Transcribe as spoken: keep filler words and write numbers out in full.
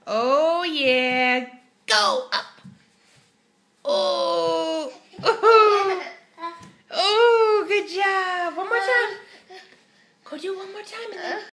Oh, yeah. Go up. Oh. Oh. Oh, good job. One more time. Go do one more time and then